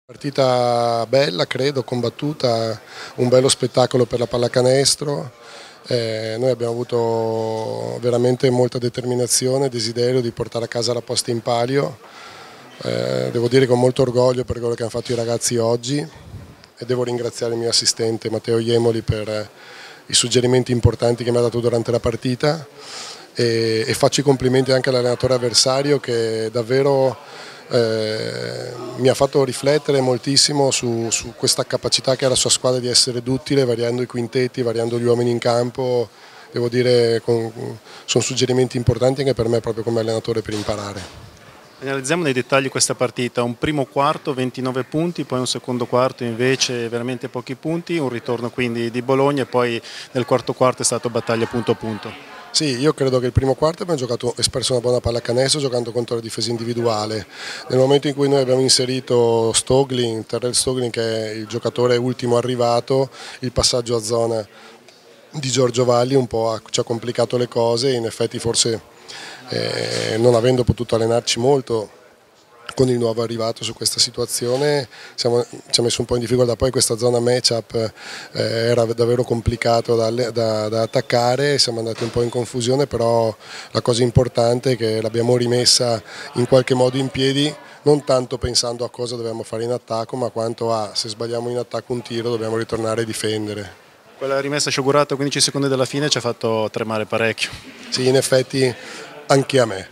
Partita bella, credo, combattuta, un bello spettacolo per la pallacanestro. Noi abbiamo avuto veramente molta determinazione e desiderio di portare a casa la posta in palio. Devo dire con molto orgoglio per quello che hanno fatto i ragazzi oggi e devo ringraziare il mio assistente Matteo Iemoli per i suggerimenti importanti che mi ha dato durante la partita e faccio i complimenti anche all'allenatore avversario che davvero mi ha fatto riflettere moltissimo su questa capacità che ha la sua squadra di essere duttile, variando i quintetti, variando gli uomini in campo. Devo dire sono suggerimenti importanti anche per me proprio come allenatore per imparare. Analizziamo nei dettagli questa partita, un primo quarto 29 punti, poi un secondo quarto invece veramente pochi punti, un ritorno quindi di Bologna e poi nel quarto quarto è stato battaglia punto a punto. Sì, io credo che il primo quarto abbiamo espresso una buona pallacanestro giocando contro la difesa individuale. Nel momento in cui noi abbiamo inserito Terrell Stoglin, che è il giocatore ultimo arrivato, il passaggio a zona di Giorgio Valli un po' ci ha complicato le cose. In effetti forse non avendo potuto allenarci molto con il nuovo arrivato su questa situazione ci ha messo un po' in difficoltà. Poi questa zona matchup era davvero complicato da attaccare, siamo andati un po' in confusione, però la cosa importante è che l'abbiamo rimessa in qualche modo in piedi, non tanto pensando a cosa dovevamo fare in attacco, ma quanto a se sbagliamo in attacco un tiro dobbiamo ritornare a difendere. Quella rimessa sciagurata a 15 secondi dalla fine ci ha fatto tremare parecchio. Sì, in effetti anche a me.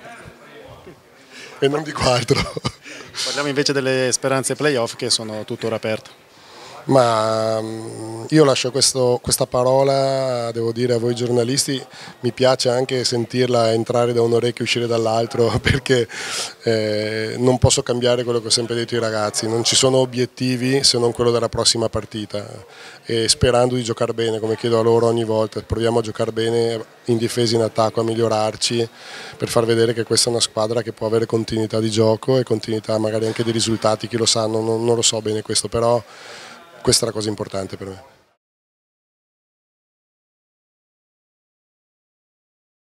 E non di quattro. Parliamo invece delle speranze playoff che sono tuttora aperte. Ma io lascio questa parola, devo dire a voi giornalisti, mi piace anche sentirla entrare da un orecchio e uscire dall'altro perché non posso cambiare quello che ho sempre detto ai ragazzi, non ci sono obiettivi se non quello della prossima partita e sperando di giocare bene, come chiedo a loro ogni volta, proviamo a giocare bene in difesa e in attacco, a migliorarci per far vedere che questa è una squadra che può avere continuità di gioco e continuità magari anche di risultati, chi lo sa, non lo so bene questo, però questa è la cosa importante per me.